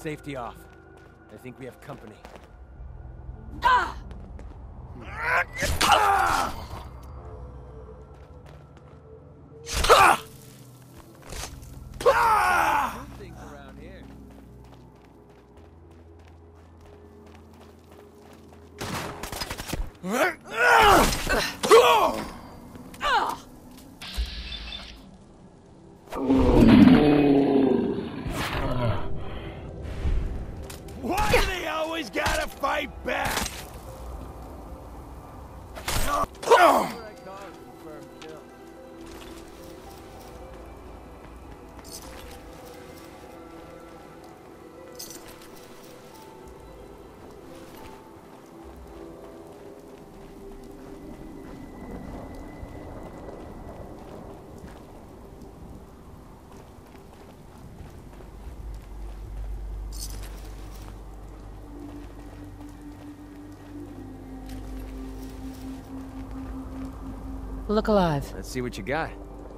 Safety off. I think we have company. Things around here. Why do they always gotta fight back? Look alive. Let's see what you got.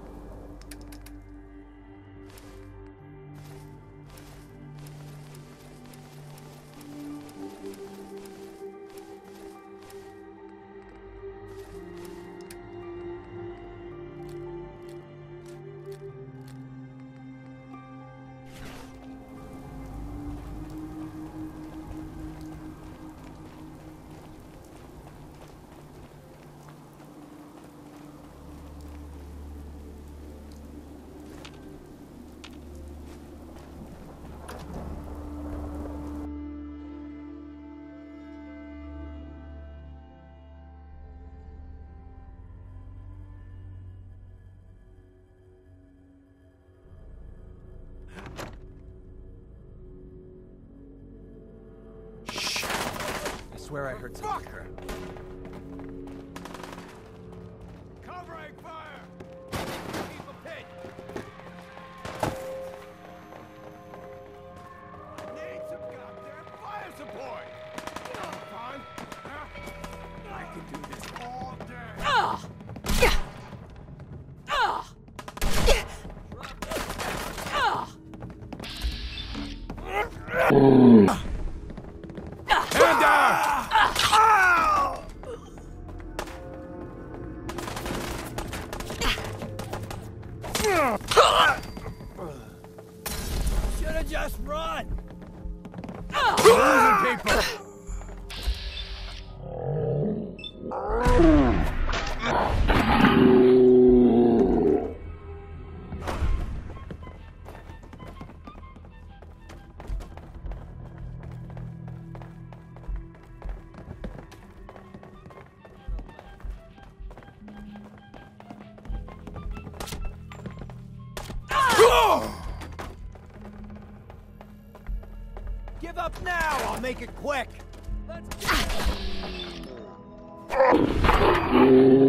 I swear I heard something. Covering fire! Keep a pit! Need some goddamn fire support! Fine. I can do this all day. Hand down! Should've just run! Losing people! Give up now! I'll make it quick! Let's go.